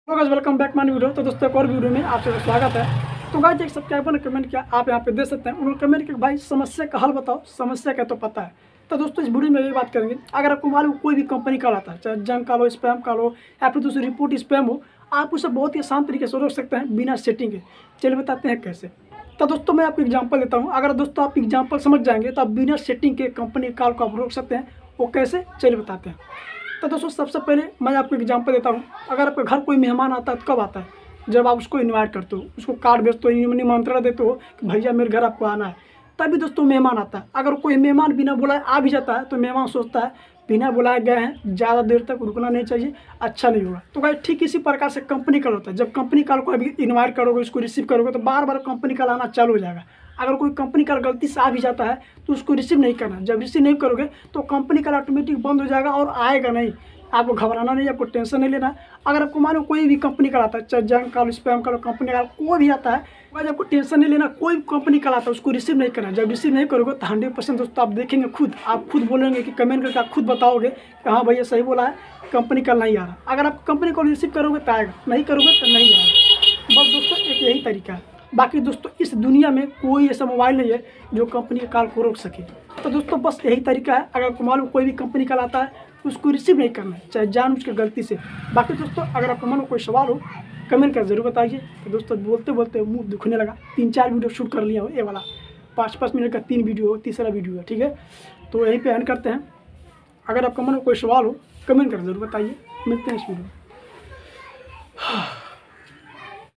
तो guys welcome back my video. तो दोस्तों एक और वीडियो में आप सबका स्वागत है। तो गाइस एक सब्सक्राइबर ने कमेंट किया, आप यहाँ पे देख सकते हैं। उन्होंने कमेंट किया भाई समस्या का हल बताओ, समस्या का तो पता है। तो दोस्तों इस वीडियो में यही बात करेंगे, अगर आपको मालूम कोई भी कंपनी कॉल आता है, चाहे जंक कॉल हो, स्पैम कॉल हो या फिर दूसरी रिपोर्ट स्पैम हो, आप उसे बहुत ही आसान तरीके से रोक सकते हैं बिना सेटिंग के। चलिए बताते हैं कैसे। तो दोस्तों मैं आपको एग्जांपल देता हूँ, अगर दोस्तों आप एग्जांपल समझ जाएंगे तो आप बिना सेटिंग के कंपनी कॉल को आप रोक सकते हैं। वो कैसे, चलिए बताते हैं। तो दोस्तों सबसे पहले मैं आपको एग्जांपल देता हूँ। अगर आपके घर कोई मेहमान आता है तो कब आता है? जब आप उसको इनवाइट करते हो, उसको कार्ड भेजते हो, निमंत्रण देते हो कि भैया मेरे घर आपको आना है, तभी दोस्तों मेहमान आता है। अगर कोई मेहमान बिना बुलाए आ भी जाता है तो मेहमान सोचता है बिना बुलाए गए हैं, ज़्यादा देर तक रुकना नहीं चाहिए, अच्छा नहीं होगा। तो भाई ठीक इसी प्रकार से कंपनी कॉल होता है। जब कंपनी कॉल को अभी इन्वाइट करोगे, उसको रिसीव करोगे तो बार बार कंपनी कॉल आना चालू हो जाएगा। अगर कोई कंपनी कॉल गलती से आ भी जाता है तो उसको रिसीव नहीं करना। जब रिसीव नहीं करोगे तो कंपनी कॉल ऑटोमेटिक बंद हो जाएगा और आएगा नहीं। आपको घबराना नहीं, आपको टेंशन नहीं लेना। अगर आपको मानो कोई भी कंपनी कॉल आता है, चाहे junk call, spam call, company call कोई भी आता है, वह आपको टेंशन नहीं लेना। कोई कंपनी कॉल आता है उसको रिसीव नहीं करना। जब रिसीव नहीं करोगे तो 100% दोस्तों आप देखेंगे, खुद आप खुद बोलेंगे कि कमेंट करके आप खुद बताओगे कि हाँ भैया सही बोला है, कंपनी कॉल नहीं आ रहा। अगर आप कंपनी कॉल रिसीव करोगे तो आएगा, नहीं करोगे तो नहीं आएगा। बस दोस्तों एक यही तरीका है। बाकी दोस्तों इस दुनिया में कोई ऐसा मोबाइल नहीं है जो कंपनी के कॉल को रोक सके। तो दोस्तों बस यही तरीका है। अगर आपको मालूम कोई भी कंपनी कॉल आता है उसको रिसीव नहीं करना है, चाहे जानबूझ के गलती से। बाकी दोस्तों अगर आपको मन में कोई सवाल हो कमेंट कर जरूर बताइए। तो दोस्तों बोलते बोलते मुंह दुखने लगा, 3-4 वीडियो शूट कर लिया हो, ये वाला 5-5 मिनट का 3 वीडियो हो, तीसरा वीडियो है, ठीक है। तो यहीं पे एंड करते हैं। अगर आपका मन में कोई सवाल हो कमेंट कर जरूर बताइए। मिलते हैं इस वीडियो में।